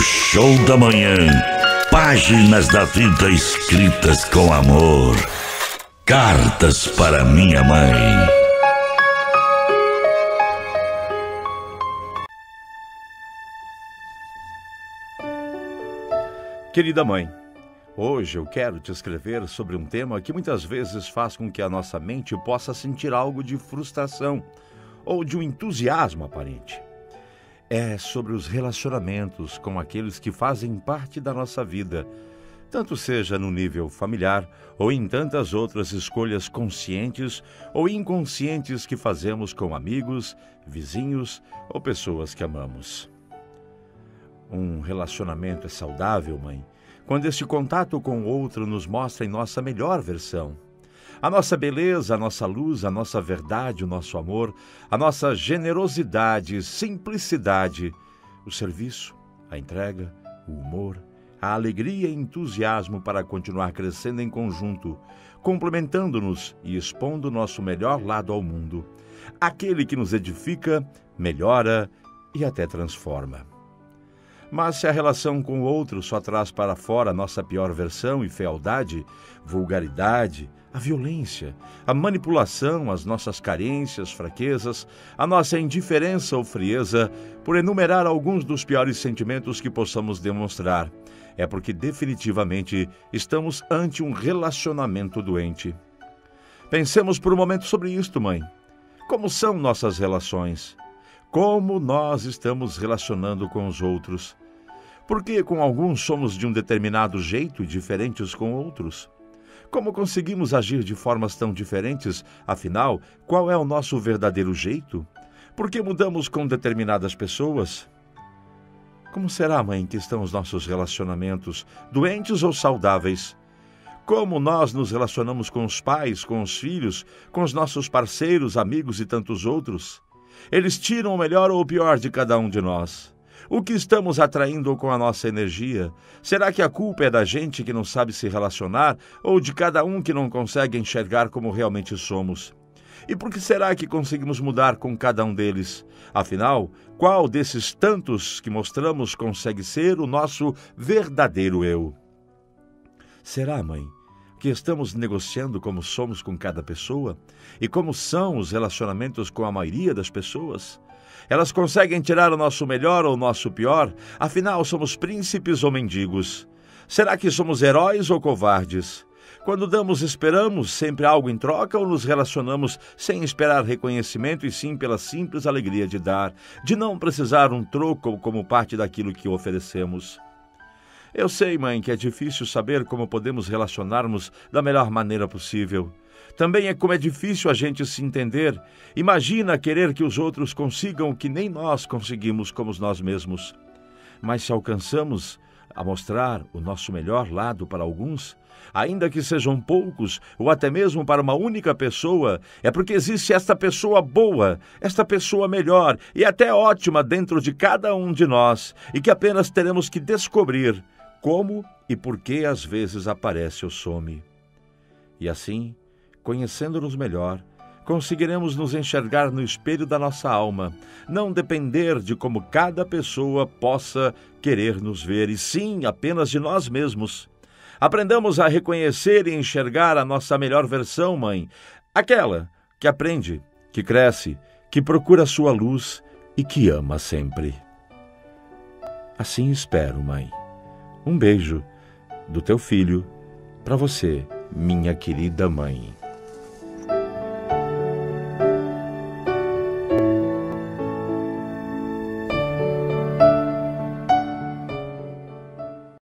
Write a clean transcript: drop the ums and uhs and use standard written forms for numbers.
Show da Manhã. Páginas da vida escritas com amor. Cartas para minha mãe. Querida mãe, hoje eu quero te escrever sobre um tema que muitas vezes faz com que a nossa mente possa sentir algo de frustração ou de um entusiasmo aparente. É sobre os relacionamentos com aqueles que fazem parte da nossa vida, tanto seja no nível familiar ou em tantas outras escolhas conscientes ou inconscientes que fazemos com amigos, vizinhos ou pessoas que amamos. Um relacionamento é saudável, mãe, quando esse contato com o outro nos mostra em nossa melhor versão. A nossa beleza, a nossa luz, a nossa verdade, o nosso amor, a nossa generosidade, simplicidade, o serviço, a entrega, o humor, a alegria e entusiasmo para continuar crescendo em conjunto, complementando-nos e expondo o nosso melhor lado ao mundo, aquele que nos edifica, melhora e até transforma. Mas se a relação com o outro só traz para fora a nossa pior versão e fealdade, vulgaridade, a violência, a manipulação, as nossas carências, fraquezas, a nossa indiferença ou frieza, por enumerar alguns dos piores sentimentos que possamos demonstrar, é porque definitivamente estamos ante um relacionamento doente. Pensemos por um momento sobre isto, mãe. Como são nossas relações? Como nós estamos relacionando com os outros? Por que com alguns somos de um determinado jeito e diferentes com outros? Como conseguimos agir de formas tão diferentes? Afinal, qual é o nosso verdadeiro jeito? Por que mudamos com determinadas pessoas? Como será, mãe, que estão os nossos relacionamentos, doentes ou saudáveis? Como nós nos relacionamos com os pais, com os filhos, com os nossos parceiros, amigos e tantos outros? Eles tiram o melhor ou o pior de cada um de nós. O que estamos atraindo com a nossa energia? Será que a culpa é da gente que não sabe se relacionar ou de cada um que não consegue enxergar como realmente somos? E por que será que conseguimos mudar com cada um deles? Afinal, qual desses tantos que mostramos consegue ser o nosso verdadeiro eu? Será, mãe, que estamos negociando como somos com cada pessoa e como são os relacionamentos com a maioria das pessoas? Elas conseguem tirar o nosso melhor ou o nosso pior? Afinal, somos príncipes ou mendigos? Será que somos heróis ou covardes? Quando damos, esperamos sempre algo em troca ou nos relacionamos sem esperar reconhecimento e sim pela simples alegria de dar, de não precisar um troco como parte daquilo que oferecemos? Eu sei, mãe, que é difícil saber como podemos relacionarmos da melhor maneira possível. Também é como é difícil a gente se entender. Imagina querer que os outros consigam o que nem nós conseguimos como nós mesmos. Mas se alcançamos a mostrar o nosso melhor lado para alguns, ainda que sejam poucos, ou até mesmo para uma única pessoa, é porque existe esta pessoa boa, esta pessoa melhor e até ótima dentro de cada um de nós, e que apenas teremos que descobrir como e por que às vezes aparece ou some. E assim, conhecendo-nos melhor, conseguiremos nos enxergar no espelho da nossa alma, não depender de como cada pessoa possa querer nos ver, e sim apenas de nós mesmos. Aprendamos a reconhecer e enxergar a nossa melhor versão, mãe, aquela que aprende, que cresce, que procura a sua luz e que ama sempre. Assim espero, mãe. Um beijo do teu filho para você, minha querida mãe.